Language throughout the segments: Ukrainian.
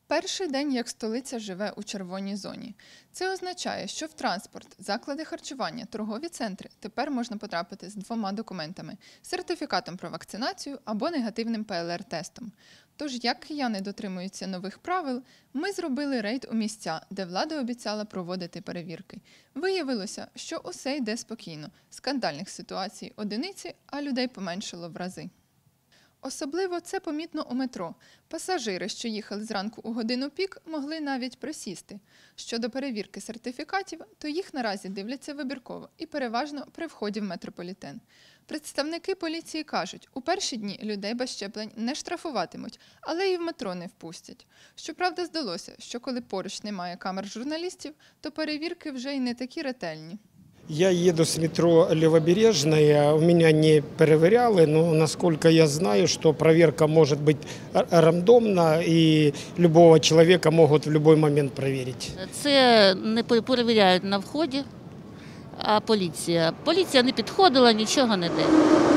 Перший день, як столиця живе у червоній зоні. Це означає, що в транспорт, заклади харчування, торгові центри тепер можна потрапити з 2 документами – сертифікатом про вакцинацію або негативним ПЛР-тестом. Тож, як кияни дотримуються нових правил, ми зробили рейд у місця, де влада обіцяла проводити перевірки. Виявилося, що усе йде спокійно. Скандальних ситуацій – одиниці, а людей поменшало в рази. Особливо це помітно у метро. Пасажири, що їхали зранку у годину пік, могли навіть присісти. Щодо перевірки сертифікатів, то їх наразі дивляться вибірково і переважно при вході в метрополітен. Представники поліції кажуть, у перші дні людей без щеплень не штрафуватимуть, але і в метро не впустять. Щоправда, здалося, що коли поруч немає камер журналістів, то перевірки вже й не такі ретельні. Я еду с метро Левобережная, у меня не проверяли, но насколько я знаю, что проверка может быть рандомна и любого человека могут в любой момент проверить. Це не перевіряють на вході, а поліція. Поліція не підходила, нічого не дає.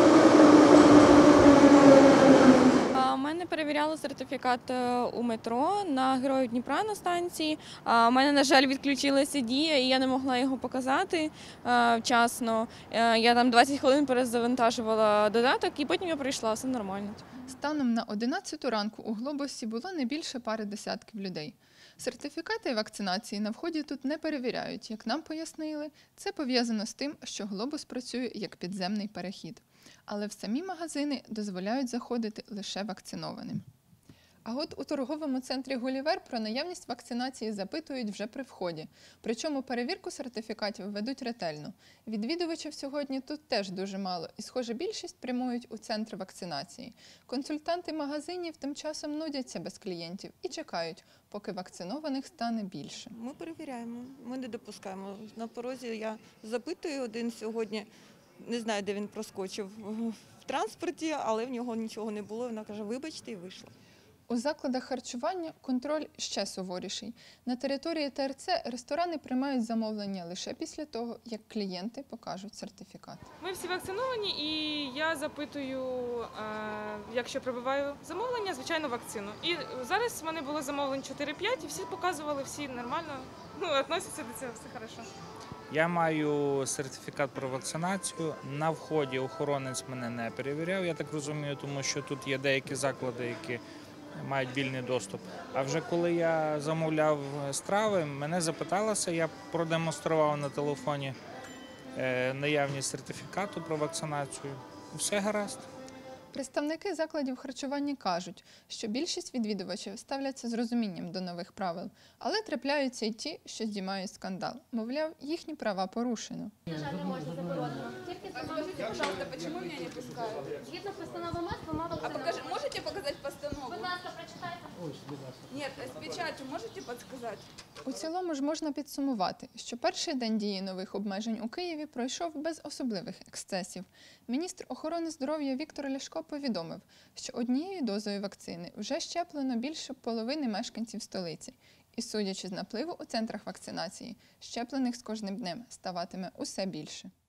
У мене перевіряли сертифікат у метро на Героїв Дніпра на станції. У мене, на жаль, відключилася дія, і я не могла його показати вчасно. Я там 20 хвилин перезавантажувала додаток, і потім я прийшла, все нормально. Станом на 11 ранку у Глобусі було не більше пари десятків людей. Сертифікати вакцинації на вході тут не перевіряють. Як нам пояснили, це пов'язано з тим, що Глобус працює як підземний перехід. Але в самі магазини дозволяють заходити лише вакцинованим. А от у торговому центрі «Гулівер» про наявність вакцинації запитують вже при вході. Причому перевірку сертифікатів ведуть ретельно. Відвідувачів сьогодні тут теж дуже мало, і, схоже, більшість прямують у центр вакцинації. Консультанти магазинів тим часом нудяться без клієнтів і чекають, поки вакцинованих стане більше. Ми перевіряємо, ми не допускаємо. На порозі я запитую один сьогодні, не знаю, де він проскочив в транспорті, але в нього нічого не було. Вона каже, вибачте, і вийшла. У закладах харчування контроль ще суворіший. На території ТРЦ ресторани приймають замовлення лише після того, як клієнти покажуть сертифікат. Ми всі вакциновані, і я запитую, якщо прибуваю замовлення, звичайно, вакцину. І зараз в мене було замовлень 4-5, і всі показували, всі нормально, відносяться до цього, все добре. Я маю сертифікат про вакцинацію. На вході охоронець мене не перевіряв, я так розумію, тому що тут є деякі заклади, які мають вільний доступ. А вже коли я замовляв страви, мене запиталося, я продемонстрував на телефоні наявність сертифікату про вакцинацію. Все гаразд. Представники закладів харчування кажуть, що більшість відвідувачів ставляться з розумінням до нових правил, але трапляються й ті, що здіймають скандал. Мовляв, їхні права порушено. На жаль, не можна заборонено. Скажите, пожалуйста, почему меня не пускают? Згідно постанови МЕС, ви мали вакцинацію. Можете показати постанову? Будь ласка, прочитайте. Ні, з печаттю можете підказати? У цілому ж можна підсумувати, що перший день дії нових обмежень у Києві пройшов без особливих ексцесів. Міністр охорони здоров'я Віктор Ляшко повідомив, що однією дозою вакцини вже щеплено більше половини мешканців столиці. І, судячи з напливу у центрах вакцинації, щеплених з кожним днем ставатиме усе більше.